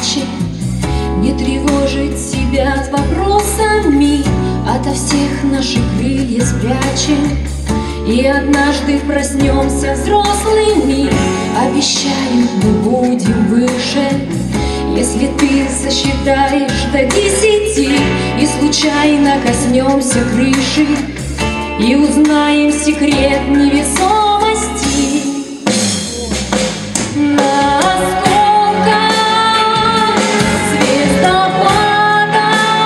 иначе, не тревожить себя вопросами, ото всех наши крылья спрячем. И однажды проснемся взрослыми, обещаю, мы будем выше. Если ты сосчитаешь до 10 и случайно коснемся крыши, и узнаем секрет невесомости. Насколько звездопада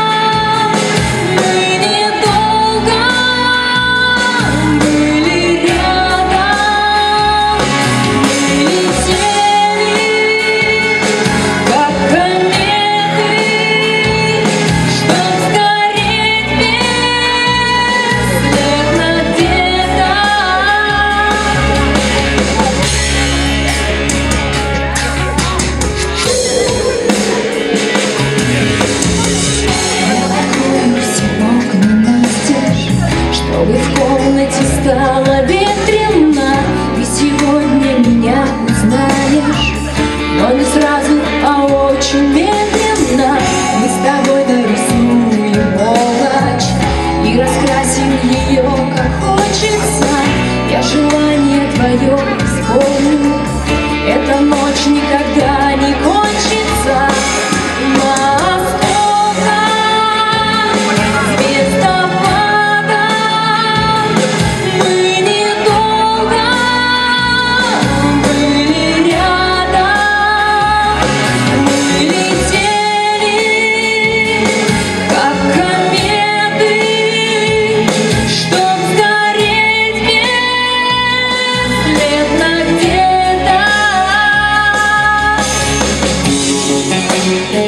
мы недолго были рядом, мы летели, как кометы, чтоб сгореть бесследно где-то. Открою все окна настежь, чтобы в комнате стало ветрено. Ты сегодня меня узнаешь, но не сразу, а очень медленно. Мы с тобой нарисуем полночь и раскрасим ее, как хочется. Я желание твое исполню, эта ночь никогда не кончится. Насколько звездопада мы недолго были рядом, мы летели, как кометы, чтоб сгореть бесследно где-то.